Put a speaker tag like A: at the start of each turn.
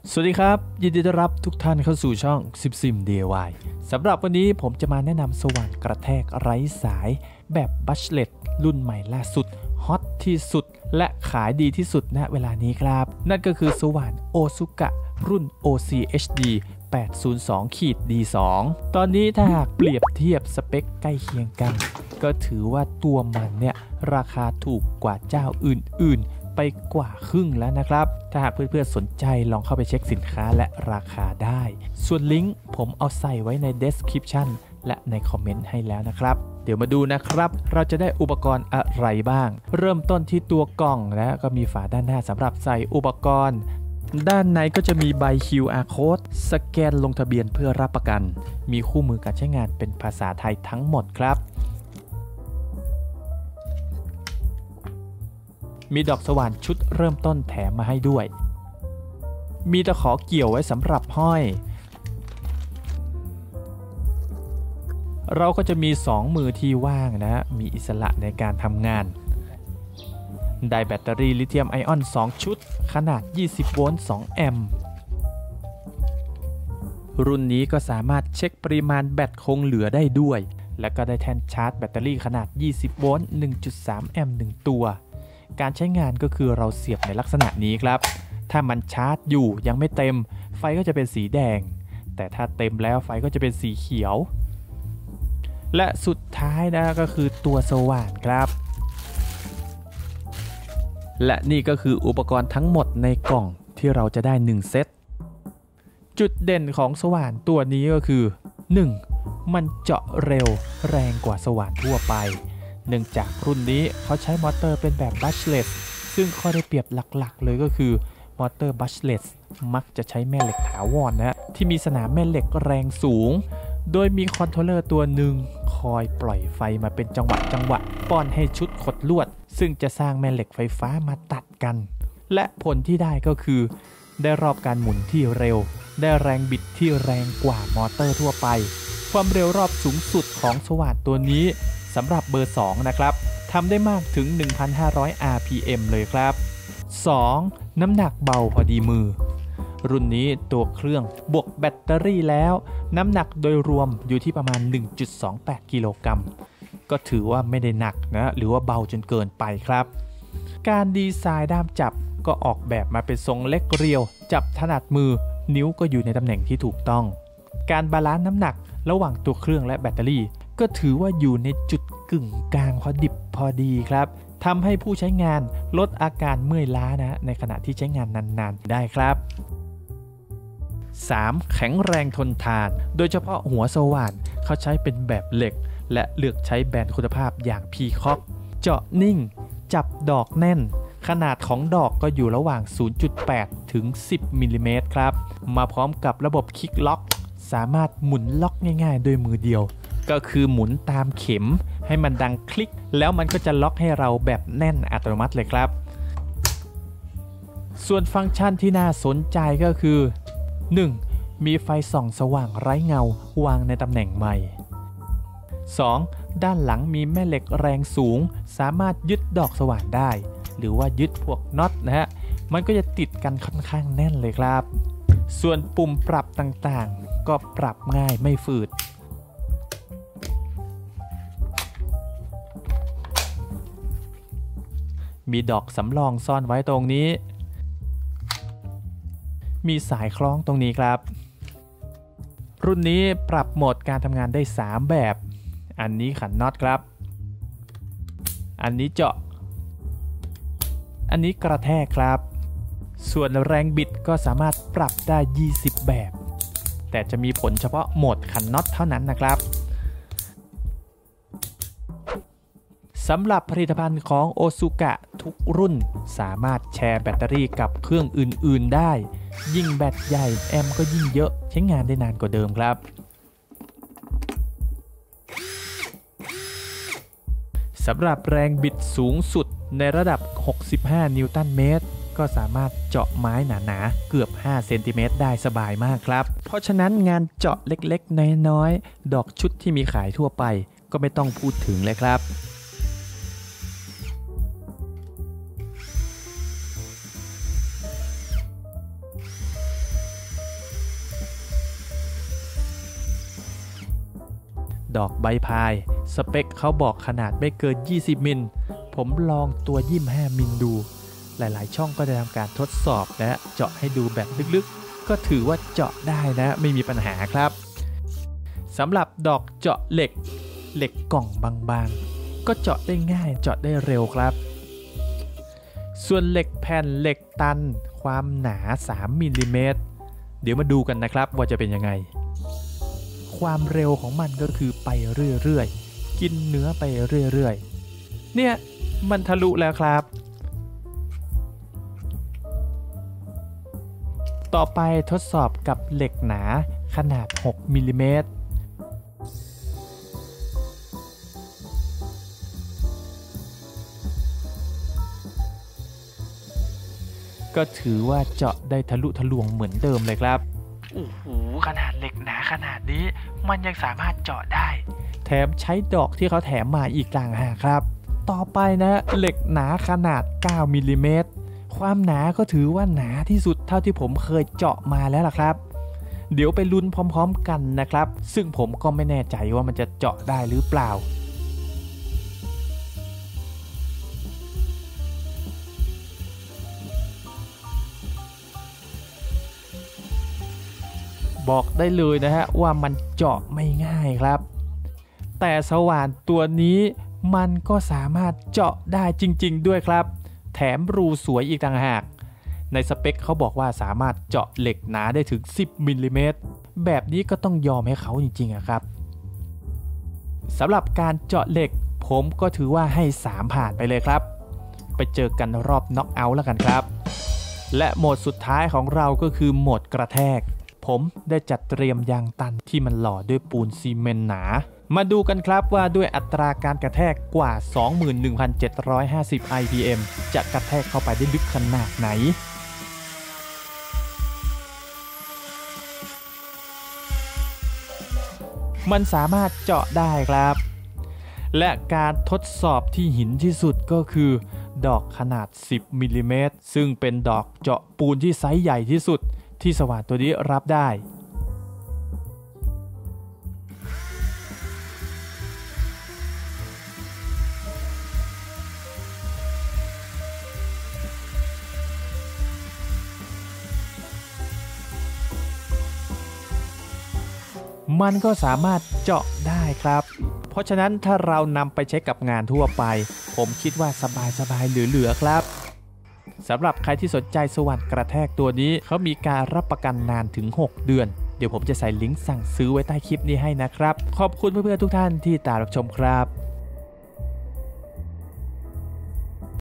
A: สวัสดีครับยินดีต้อนรับทุกท่านเข้าสู่ช่อง10 DIY สำหรับวันนี้ผมจะมาแนะนำสว่านกระแทกไร้สายแบบบัชเลตรุ่นใหม่ล่าสุดฮอตที่สุดและขายดีที่สุดณเวลานี้ครับนั่นก็คือสว่านโอซุกะรุ่น OCHD 802-D2 ตอนนี้ถ้าหากเปรียบเทียบสเปคใกล้เคียงกันก็ถือว่าตัวมันเนี่ยราคาถูกกว่าเจ้าอื่นๆไปกว่าครึ่งแล้วนะครับถ้าหากเพื่อนๆสนใจลองเข้าไปเช็คสินค้าและราคาได้ส่วนลิงก์ผมเอาใส่ไว้ใน description และในคอมเมนต์ให้แล้วนะครับเดี๋ยวมาดูนะครับเราจะได้อุปกรณ์อะไรบ้างเริ่มต้นที่ตัวกล่องและก็มีฝาด้านหน้าสำหรับใส่อุปกรณ์ด้านในก็จะมีใบ QR Code สแกนลงทะเบียนเพื่อรับประกันมีคู่มือการใช้งานเป็นภาษาไทยทั้งหมดครับมีดอกสว่านชุดเริ่มต้นแถมมาให้ด้วยมีตะขอเกี่ยวไว้สำหรับห้อยเราก็จะมี2มือที่ว่างนะมีอิสระในการทำงานได้แบตเตอรี่ลิเธียมไอออน2ชุดขนาด20โวลต์2แอมป์รุ่นนี้ก็สามารถเช็คปริมาณแบตคงเหลือได้ด้วยและก็ได้แท่นชาร์จแบตเตอรี่ขนาด20โวลต์ 1.3 แอมป์1ตัวการใช้งานก็คือเราเสียบในลักษณะนี้ครับถ้ามันชาร์จอยู่ยังไม่เต็มไฟก็จะเป็นสีแดงแต่ถ้าเต็มแล้วไฟก็จะเป็นสีเขียวและสุดท้ายนะก็คือตัวสว่านครับและนี่ก็คืออุปกรณ์ทั้งหมดในกล่องที่เราจะได้1เซตจุดเด่นของสว่านตัวนี้ก็คือ 1. มันเจาะเร็วแรงกว่าสว่านทั่วไปเนื่องจากรุ่นนี้เขาใช้มอเตอร์เป็นแบบบัชเลสซึ่งข้อได้เปรียบหลักๆเลยก็คือมอเตอร์บัชเลสมักจะใช้แม่เหล็กถาวรนะที่มีสนามแม่เหล็กแรงสูงโดยมีคอนโทรลเลอร์ตัวหนึ่งคอยปล่อยไฟมาเป็นจังหวะป้อนให้ชุดขดลวดซึ่งจะสร้างแม่เหล็กไฟฟ้ามาตัดกันและผลที่ได้ก็คือได้รอบการหมุนที่เร็วได้แรงบิดที่แรงกว่ามอเตอร์ทั่วไปความเร็วรอบสูงสุดของสว่านตัวนี้สำหรับเบอร์2นะครับทำได้มากถึง 1,500 RPM เลยครับ 2. น้ำหนักเบาพอดีมือรุ่นนี้ตัวเครื่องบวกแบตเตอรี่แล้วน้ำหนักโดยรวมอยู่ที่ประมาณ 1.28 กิโลกรัมก็ถือว่าไม่ได้หนักนะหรือว่าเบาจนเกินไปครับการดีไซน์ด้ามจับก็ออกแบบมาเป็นทรงเล็กเรียวจับถนัดมือนิ้วก็อยู่ในตำแหน่งที่ถูกต้องการบาลานซ์น้ำหนักระหว่างตัวเครื่องและแบตเตอรี่ก็ถือว่าอยู่ในจุดกึ่งกลางพอดิบพอดีครับทำให้ผู้ใช้งานลดอาการเมื่อยล้านะในขณะที่ใช้งานนานๆได้ครับ 3. แข็งแรงทนทานโดยเฉพาะหัวสว่านเขาใช้เป็นแบบเหล็กและเลือกใช้แบรนด์คุณภาพอย่างพีคอกเจาะนิ่งจับดอกแน่นขนาดของดอกก็อยู่ระหว่าง 0.8 ถึง 10 มิลลิเมตรครับมาพร้อมกับระบบคลิกล็อกสามารถหมุนล็อกง่ายๆด้วยมือเดียวก็คือหมุนตามเข็มให้มันดังคลิกแล้วมันก็จะล็อกให้เราแบบแน่นอัตโนมัติเลยครับส่วนฟังก์ชันที่น่าสนใจก็คือ 1. มีไฟส่องสว่างไร้เงาวางในตำแหน่งใหม่ 2. ด้านหลังมีแม่เหล็กแรงสูงสามารถยึดดอกสว่านได้หรือว่ายึดพวกน็อตนะฮะมันก็จะติดกันค่อนข้างแน่นเลยครับส่วนปุ่มปรับต่างๆก็ปรับง่ายไม่ฝืดมีดอกสำรองซ่อนไว้ตรงนี้มีสายคล้องตรงนี้ครับรุ่นนี้ปรับโหมดการทำงานได้3แบบอันนี้ขันน็อตครับอันนี้เจาะอันนี้กระแทกครับส่วนแรงบิดก็สามารถปรับได้20แบบแต่จะมีผลเฉพาะโหมดขันน็อตเท่านั้นนะครับสำหรับผลิตภัณฑ์ของโอซุกะทุกรุ่นสามารถแชร์แบตเตอรี่กับเครื่องอื่นๆได้ยิ่งแบตใหญ่แอมป์ก็ยิ่งเยอะใช้งานได้นานกว่าเดิมครับสำหรับแรงบิดสูงสุดในระดับ65นิวตันเมตรก็สามารถเจาะไม้หนาๆเกือบ5เซนติเมตรได้สบายมากครับเพราะฉะนั้นงานเจาะเล็กๆน้อยๆดอกชุดที่มีขายทั่วไปก็ไม่ต้องพูดถึงเลยครับดอกใบพายสเปคเขาบอกขนาดไม่เกิน20มิลผมลองตัว25มิลดูหลายๆช่องก็ได้ทำการทดสอบและเจาะให้ดูแบบลึกๆก็ถือว่าเจาะได้นะไม่มีปัญหาครับสำหรับดอกเจาะเหล็กกล่องบางๆก็เจาะได้ง่ายเจาะได้เร็วครับส่วนเหล็กแผ่นเหล็กตันความหนา3มิลลิเมตรเดี๋ยวมาดูกันนะครับว่าจะเป็นยังไงความเร็วของมันก็คือไปเรื่อยๆกินเนื้อไปเรื่อยๆเนี่ยมันทะลุแล้วครับต่อไปทดสอบกับเหล็กหนาขนาด6มิลลิเมตรก็ถือว่าเจาะได้ทะลุทะลวงเหมือนเดิมเลยครับโอ้โหขนาดเหล็กหนาขนาดนี้มันยังสามารถเจาะได้แถมใช้ดอกที่เขาแถมมาอีกต่างหากครับต่อไปนะเหล็กหนาขนาด9มิลลิเมตรความหนาก็ถือว่าหนาที่สุดเท่าที่ผมเคยเจาะมาแล้วล่ะครับเดี๋ยวไปลุ้นพร้อมๆกันนะครับซึ่งผมก็ไม่แน่ใจว่ามันจะเจาะได้หรือเปล่าบอกได้เลยนะฮะว่ามันเจาะไม่ง่ายครับแต่สว่านตัวนี้มันก็สามารถเจาะได้จริงๆด้วยครับแถมรูสวยอีกต่างหากในสเปคเขาบอกว่าสามารถเจาะเหล็กหนาได้ถึง10มิลลิเมตรแบบนี้ก็ต้องยอมให้เขาจริงๆครับสำหรับการเจาะเหล็กผมก็ถือว่าให้3ผ่านไปเลยครับไปเจอกันรอบน็อกเอาท์แล้วกันครับและโหมดสุดท้ายของเราก็คือโหมดกระแทกผมได้จัดเตรียมยางตันที่มันหล่อด้วยปูนซีเมนต์หนามาดูกันครับว่าด้วยอัตราการกระแทกกว่า 21,750 IPM จะกระแทกเข้าไปได้ลึกขนาดไหนมันสามารถเจาะได้ครับและการทดสอบที่หินที่สุดก็คือดอกขนาด10มิลลิเมตรซึ่งเป็นดอกเจาะปูนที่ไซส์ใหญ่ที่สุดที่สว่านตัวนี้รับได้มันก็สามารถเจาะได้ครับเพราะฉะนั้นถ้าเรานำไปใช้กับงานทั่วไปผมคิดว่าสบายๆเหลือๆครับสำหรับใครที่สนใจสว่านกระแทกตัวนี้เขามีการรับประกันนานถึง6เดือนเดี๋ยวผมจะใส่ลิงก์สั่งซื้อไว้ใต้คลิปนี้ให้นะครับขอบคุณเพื่อนๆทุกท่านที่ตามรับชมครับ